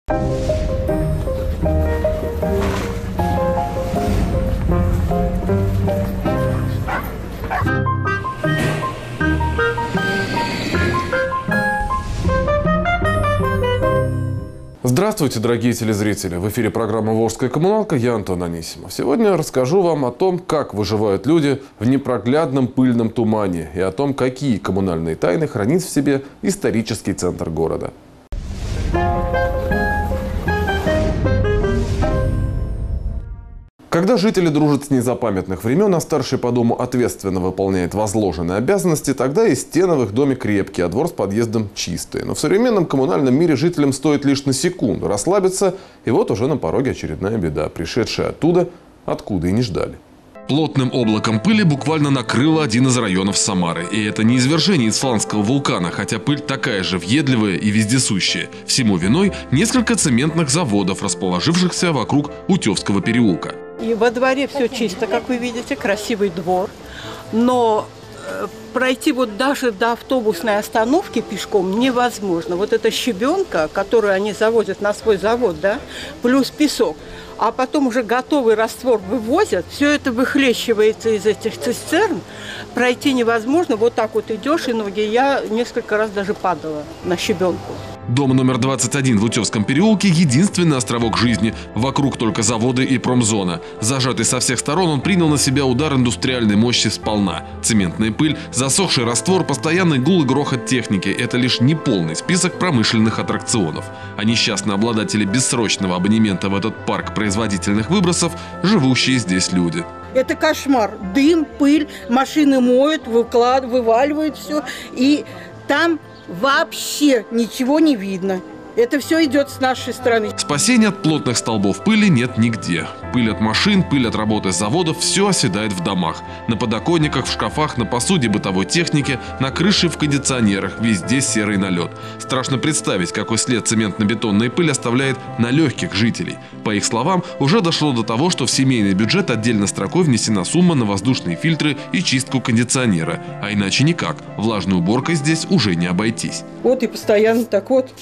Здравствуйте, дорогие телезрители! В эфире программа «Волжская коммуналка». Я Антон Анисимов. Сегодня расскажу вам о том, как выживают люди в непроглядном пыльном тумане и о том, какие коммунальные тайны хранит в себе исторический центр города. Когда жители дружат с незапамятных времен, а старший по дому ответственно выполняет возложенные обязанности, тогда и стены в их доме крепкие, а двор с подъездом чистые. Но в современном коммунальном мире жителям стоит лишь на секунду расслабиться, и вот уже на пороге очередная беда, пришедшая оттуда, откуда и не ждали. Плотным облаком пыли буквально накрыло один из районов Самары. И это не извержение Исландского вулкана, хотя пыль такая же въедливая и вездесущая. Всему виной несколько цементных заводов, расположившихся вокруг Утевского переулка. И во дворе все чисто, как вы видите, красивый двор. Но пройти вот даже до автобусной остановки пешком невозможно. Вот эта щебенка, которую они завозят на свой завод, да, плюс песок, а потом уже готовый раствор вывозят, все это выхлещивается из этих цистерн, пройти невозможно. Вот так вот идешь, и ноги. Я несколько раз даже падала на щебенку. Дом номер 21 в Утевском переулке – единственный островок жизни. Вокруг только заводы и промзона. Зажатый со всех сторон, он принял на себя удар индустриальной мощи сполна. Цементная пыль, засохший раствор, постоянный гул и грохот техники – это лишь неполный список промышленных аттракционов. А несчастные обладатели бессрочного абонемента в этот парк производительных выбросов – живущие здесь люди. Это кошмар. Дым, пыль, машины моют, вываливают все. И там вообще ничего не видно. Это все идет с нашей стороны. Спасения от плотных столбов пыли нет нигде. Пыль от машин, пыль от работы заводов – все оседает в домах. На подоконниках, в шкафах, на посуде бытовой техники, на крыше, в кондиционерах. Везде серый налет. Страшно представить, какой след цементно-бетонная пыль оставляет на легких жителей. По их словам, уже дошло до того, что в семейный бюджет отдельно строкой внесена сумма на воздушные фильтры и чистку кондиционера. А иначе никак. Влажной уборкой здесь уже не обойтись. Вот и постоянно так вот.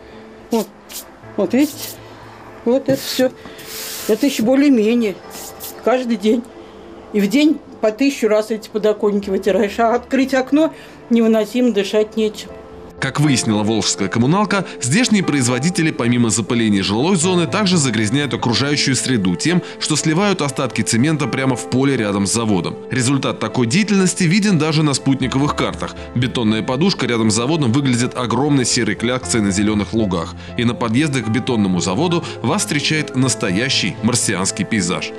Вот видите, вот это все. Это еще более-менее. Каждый день. И в день по 1000 раз эти подоконники вытираешь. А открыть окно невыносимо, дышать нечем. Как выяснила волжская коммуналка, здешние производители помимо запыления жилой зоны также загрязняют окружающую среду тем, что сливают остатки цемента прямо в поле рядом с заводом. Результат такой деятельности виден даже на спутниковых картах. Бетонная подушка рядом с заводом выглядит огромной серой кляксой на зеленых лугах. И на подъездах к бетонному заводу вас встречает настоящий марсианский пейзаж.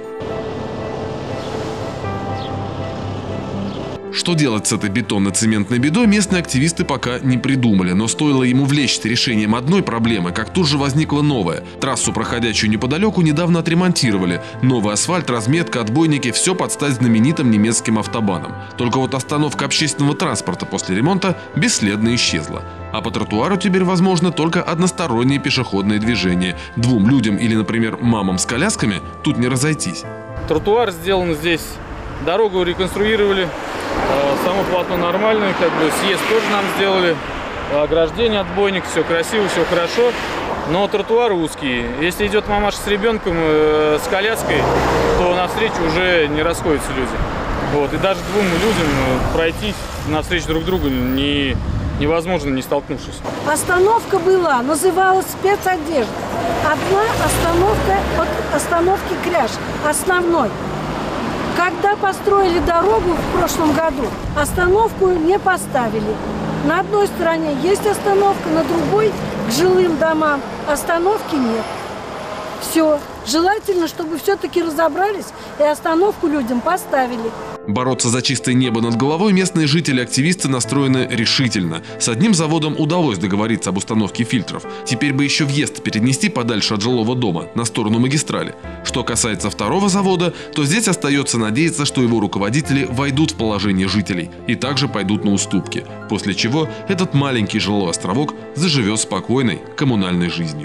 Что делать с этой бетонно-цементной бедой, местные активисты пока не придумали. Но стоило ему влечься решением одной проблемы, как тут же возникла новая. Трассу, проходящую неподалеку, недавно отремонтировали. Новый асфальт, разметка, отбойники – все под стать знаменитым немецким автобаном. Только вот остановка общественного транспорта после ремонта бесследно исчезла. А по тротуару теперь возможно только одностороннее пешеходное движение. Двум людям или, например, мамам с колясками тут не разойтись. Тротуар сделан здесь, дорогу реконструировали. Само полотно нормальное, как бы съезд тоже нам сделали, ограждение, отбойник, все красиво, все хорошо, но тротуары узкие. Если идет мамаша с ребенком, с коляской, то навстречу уже не расходятся люди. Вот. И даже двум людям пройтись навстречу друг другу невозможно, не столкнувшись. Остановка была, называлась спецодежда. Одна остановка от остановки Кряж, основной. Когда построили дорогу в прошлом году, остановку не поставили. На одной стороне есть остановка, на другой к жилым домам остановки нет. Все. Желательно, чтобы все-таки разобрались и остановку людям поставили. Бороться за чистое небо над головой местные жители-активисты настроены решительно. С одним заводом удалось договориться об установке фильтров. Теперь бы еще въезд перенести подальше от жилого дома, на сторону магистрали. Что касается второго завода, то здесь остается надеяться, что его руководители войдут в положение жителей и также пойдут на уступки. После чего этот маленький жилой островок заживет спокойной коммунальной жизнью.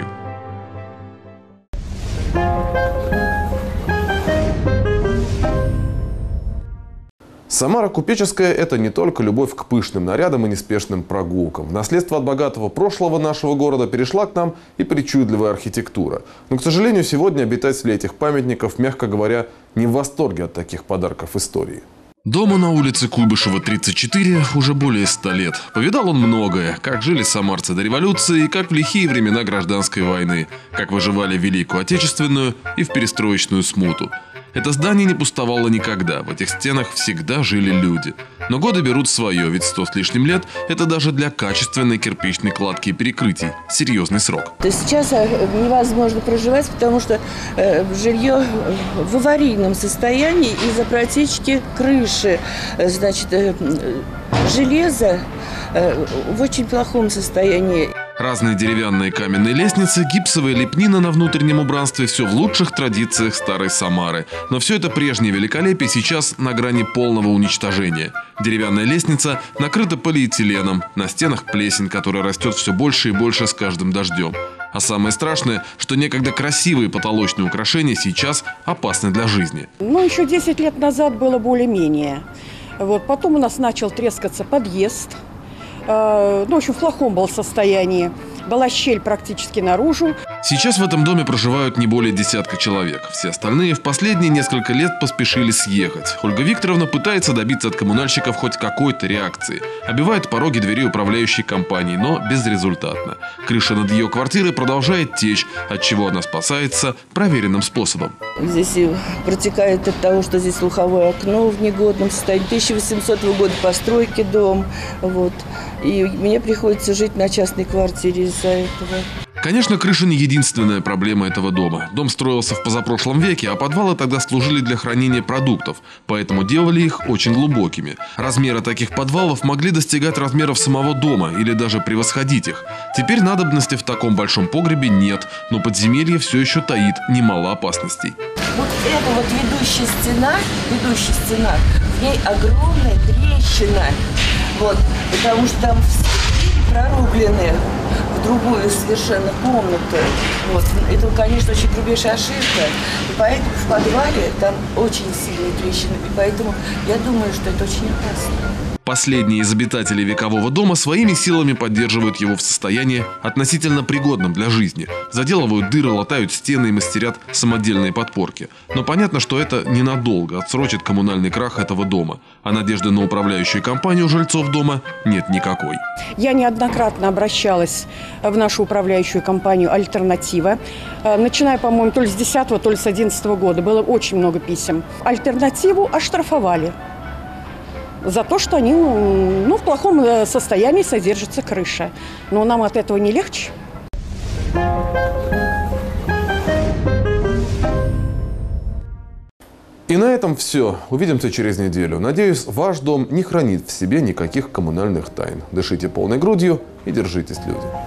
Самара купеческая – это не только любовь к пышным нарядам и неспешным прогулкам. В наследство от богатого прошлого нашего города перешла к нам и причудливая архитектура. Но, к сожалению, сегодня обитатели этих памятников, мягко говоря, не в восторге от таких подарков истории. Дому на улице Куйбышева, 34, уже более 100 лет. Повидал он многое. Как жили самарцы до революции, и как в лихие времена гражданской войны. Как выживали в Великую Отечественную и в перестроечную смуту. Это здание не пустовало никогда. В этих стенах всегда жили люди. Но годы берут свое, ведь 100 с лишним лет – это даже для качественной кирпичной кладки и перекрытий серьезный срок. То есть сейчас невозможно проживать, потому что жилье в аварийном состоянии из-за протечки крыши. Значит, железо в очень плохом состоянии. Разные деревянные каменные лестницы, гипсовая лепнина на внутреннем убранстве – все в лучших традициях старой Самары. Но все это прежнее великолепие сейчас на грани полного уничтожения. Деревянная лестница накрыта полиэтиленом, на стенах плесень, которая растет все больше и больше с каждым дождем. А самое страшное, что некогда красивые потолочные украшения сейчас опасны для жизни. Ну, еще 10 лет назад было более-менее. Вот. Потом у нас начал трескаться подъезд. Ну, в общем, в плохом был состоянии. Была щель практически наружу. Сейчас в этом доме проживают не более десятка человек. Все остальные в последние несколько лет поспешили съехать. Ольга Викторовна пытается добиться от коммунальщиков хоть какой-то реакции. Обивает пороги дверей управляющей компании, но безрезультатно. Крыша над ее квартирой продолжает течь, от чего она спасается проверенным способом. Здесь протекает от того, что здесь слуховое окно в негодном состоянии. 1800 года постройки дом. Вот. И мне приходится жить на частной квартире из-за этого. Конечно, крыша не единственная проблема этого дома. Дом строился в позапрошлом веке, а подвалы тогда служили для хранения продуктов, поэтому делали их очень глубокими. Размеры таких подвалов могли достигать размеров самого дома или даже превосходить их. Теперь надобности в таком большом погребе нет, но подземелье все еще таит немало опасностей. Вот эта вот ведущая стена, в ней огромная трещина. Вот, потому что там все двери прорублены в другую совершенно комнату. Вот. Это, конечно, очень грубейшая ошибка. И поэтому в подвале там очень сильные трещины. И поэтому я думаю, что это очень опасно. Последние из обитателей векового дома своими силами поддерживают его в состоянии относительно пригодном для жизни. Заделывают дыры, латают стены и мастерят самодельные подпорки. Но понятно, что это ненадолго отсрочит коммунальный крах этого дома. А надежды на управляющую компанию жильцов дома нет никакой. Я неоднократно обращалась в нашу управляющую компанию «Альтернатива». Начиная, по-моему, то ли с 10-го, то ли с 11-го года. Было очень много писем. «Альтернативу» оштрафовали за то, что они, в плохом состоянии содержится крыша. Но нам от этого не легче. И на этом все. Увидимся через неделю. Надеюсь, ваш дом не хранит в себе никаких коммунальных тайн. Дышите полной грудью и держитесь, люди.